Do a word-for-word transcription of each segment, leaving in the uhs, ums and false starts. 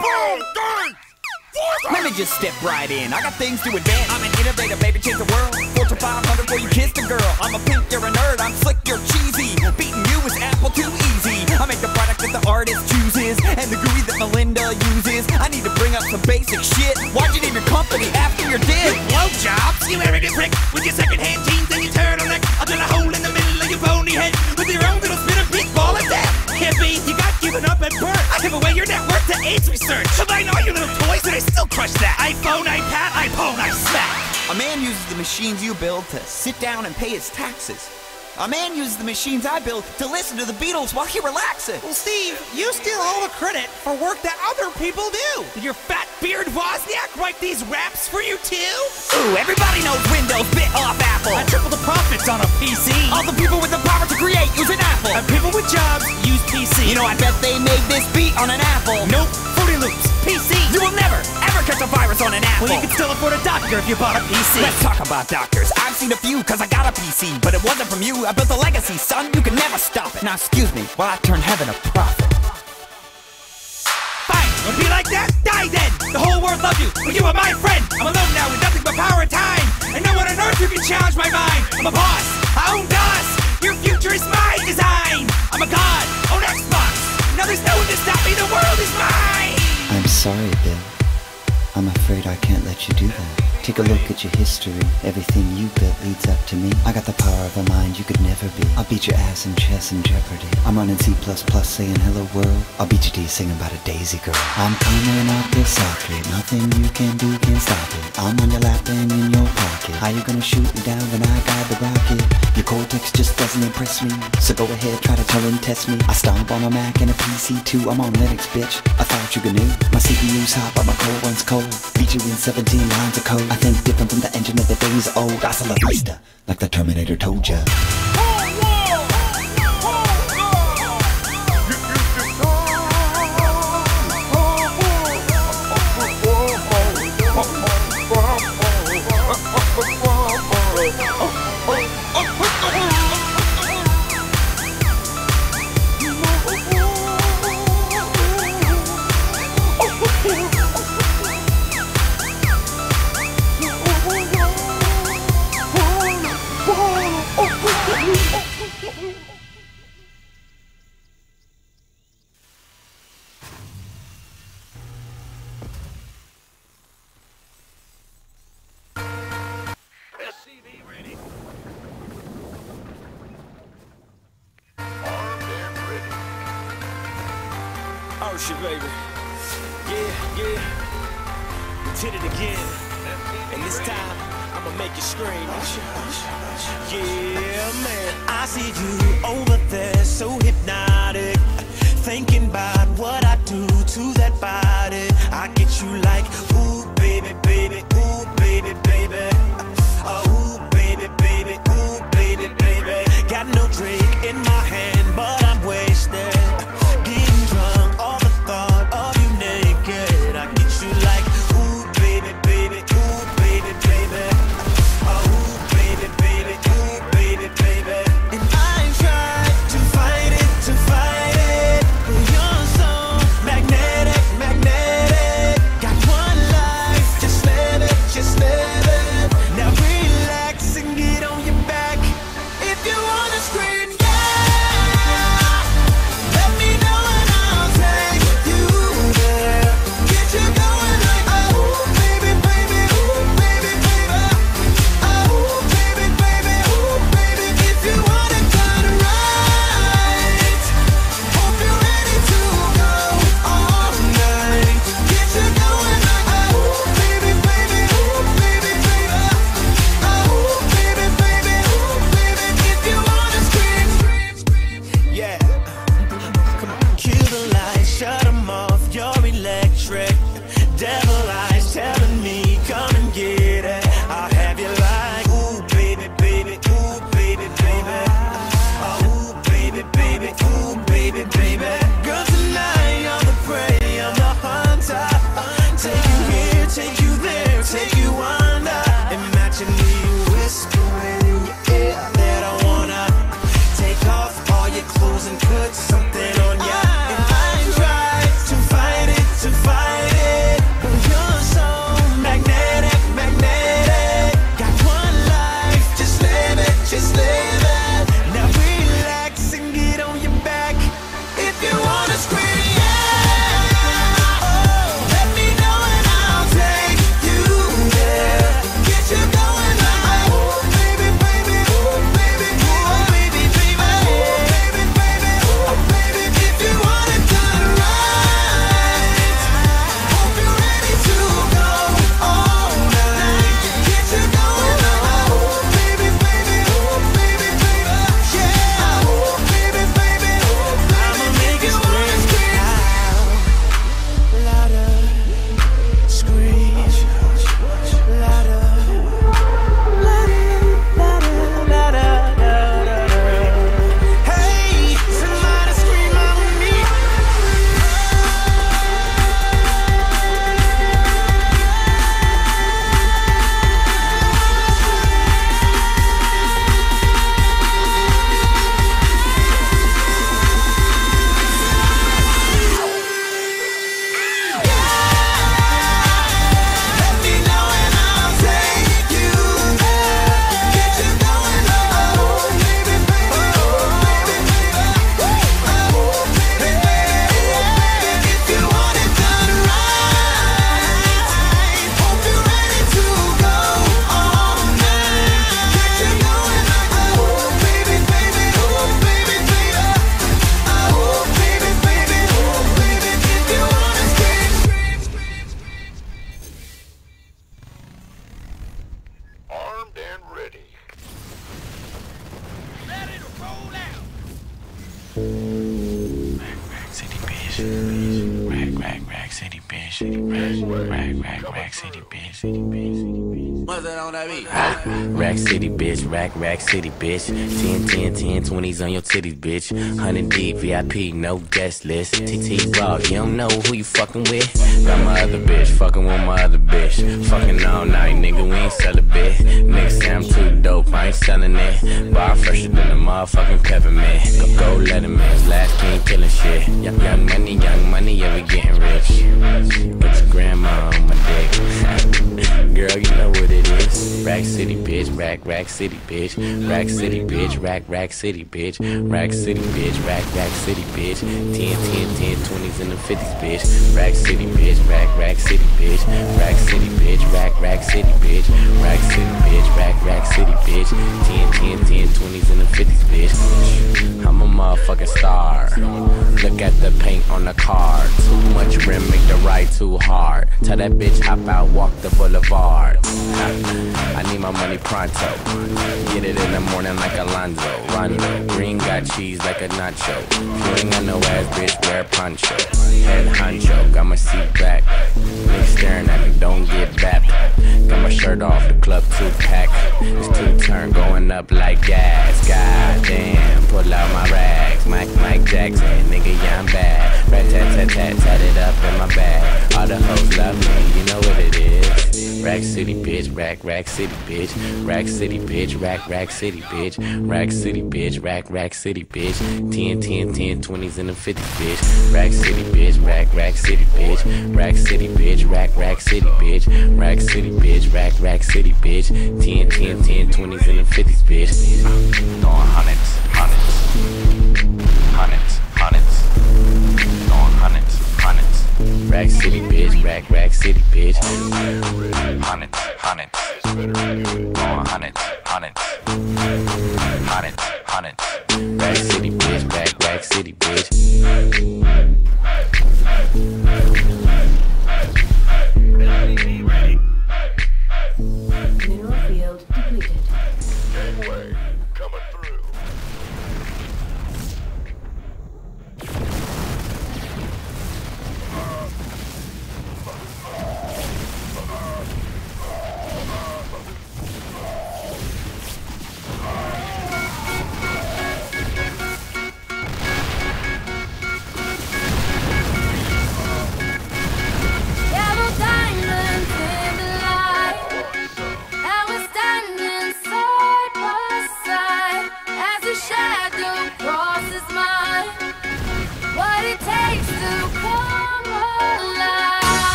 Let me just step right in, I got things to advance. I'm an innovator, baby, change the world. Fortune five hundred before you kissed a girl. I'm a pink, you're a nerd, I'm slick, you're cheesy. Beating you is Apple too easy. I make the product that the artist chooses, and the gooey that Melinda uses. I need to bring up some basic shit. Why'd you name your company after your dick? Blowjobs, you arrogant prick. With your second-hand jeans and your turtleneck, I'll drill a hole in the middle of your bony head with your own little spit of big ball of death. Hippie, you got given up at birth. I give away your net worth to AIDS research. Combine all your little toys and I still crush that. iPhone, iPad, iPhone, I smack. A man uses the machines you build to sit down and pay his taxes. A man uses the machines I build to listen to the Beatles while he relaxes. Well, Steve, you steal all the credit for work that other people do. Did your fat beard Wozniak write these raps for you too? Ooh, everybody knows Windows bit off Apple. I triple the profits on a P C. All the people with the power to create use an Apple. And people with jobs use P C. You know, I bet they made this beat on an Apple. Nope, Fruity Loops, P C. You will never, ever catch a virus on an Apple. Well, you can still afford a doctor if you bought a P C. Let's talk about doctors. I've seen a few cause I got a P C, but it wasn't from you. I built a legacy, son. You can never stop it. Now excuse me while I turn heaven a profit. Fine, don't be like that, die then. The whole world loves you, but you are my friend. I'm alone now with nothing but power and time, and no one on earth who can challenge my mind. I'm a boss, I own DOS. Your future is my design. I'm a god, own Xbox. Now there's no one to stop me, the world is mine. I'm sorry, Bill. I'm afraid I can't let you do that. Take a look at your history. Everything you built leads up to me. I got the power of a mind you could never be. I'll beat your ass in chess and Jeopardy. I'm running C plus plus saying hello world. I'll beat your D singing about a daisy girl. I'm coming out this softly. Nothing you can do can stop it. I'm on your lap and in your pocket. How you gonna shoot me down when I got the rocket? Your cortex just doesn't impress me. So go ahead, try to tell and test me. I stomp on a Mac and a P C too. I'm on Linux, bitch. I thought you knew. My C P U's hot, but my core one's cold. Beat you in seventeen lines of code. I think different from the engine of the days old. Hasta la vista, like the Terminator told ya. Oh shit, baby. Yeah, yeah. We did it again. And this time, I'ma make you scream. Yeah, man. I see you over there, so hypnotic. Thinking about what I do to that body. I get you like, ooh, baby, baby, ooh, baby, baby. Oh, ooh, baby, baby, ooh, baby, baby. Got no drink in my hand, but I'm wasted. Getting drunk, all the thought of you naked. I get you like, ooh, baby, baby, ooh, baby, baby. Oh, ooh, baby, baby, ooh, baby, baby. And I tried to fight it, to fight it, but you're so magnetic, magnetic. Got one life, just live it, just live it. Rack, rack, city, bitch. Rack, rack, rack, rack, city, bitch. City, bitch, city, bitch. What's that on that beat? Rack city, bitch. Rack, rack, city, bitch. ten, ten, ten, twenties on your titties, bitch. one hundred deep, V I P, no guest list. T T Raw, you don't know who you fucking with. Got my other bitch, fucking with my other bitch. Fucking all night, nigga, we ain't sell a bit. Niggas say I'm too dope, I ain't selling it. Bar fresher than the motherfucking peppermint. Go, go let him in, last king killing shit. Young, young money, young money, yeah, we getting rich. Put your grandma on my dick. Girl, you know what it is. Rack city, bitch, rack, rack city, bitch. Rack city, bitch, rack, rack city, bitch. Rack city, bitch, rack, rack city, bitch. ten, ten, ten, twenties and the fifties, bitch. Rack city, bitch, rack, rack city, bitch. Rack city, bitch, rack, rack city, bitch. Rack city, bitch, rack, rack city, bitch. ten, ten, ten, twenties and the fifties, bitch. I'm a motherfucking star. Look at the paint on the car. Too much rim, make the ride too hard. Tell that bitch hop out, walk the boulevard. I need my money pronto. Get it in the morning like Alonzo. Rondo. Green got cheese like a nacho. If you ain't got no ass, bitch, wear a poncho. Head honcho, got my seat back. Niggas staring at me, don't get back. Got my shirt off, the club two pack. It's two turn going up like gas. God damn, pull out my rags. Mike, Mike Jackson, nigga, yeah, I'm bad. Rat tat tat tat, tat it up in my bag. All the hoes love me, you know what it is. Rack city, bitch, rack, rack city, bitch. Rack city, bitch, rack, rack city, bitch. Rack city, bitch, rack, rack city, bitch. ten, ten, ten, twenties and the fifties, bitch. Rack city, bitch, rack, rack city, bitch. Rack city, bitch, rack, rack city, bitch. Rack city, bitch, rack, rack city, bitch. ten, ten, ten, twenties and the fifties, bitch. Throwing hundreds, hundreds, hundreds, hundreds. Throwing hundreds, hundreds. Rack city, bitch, rack, rack city, bitch. Hundreds, hundreds. Throwing hundreds, hundreds, hundreds, hundreds. Rack city, bitch, rack, rack city, bitch. Mineral field depleted. Gangway coming through.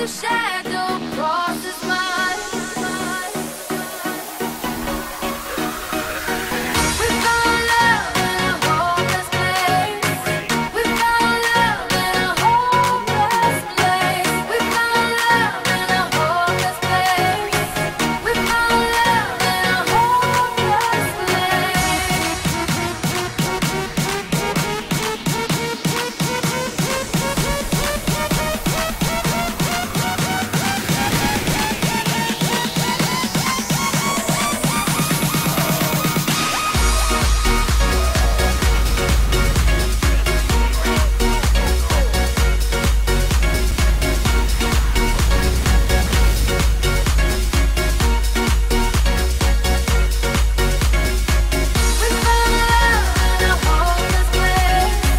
to share.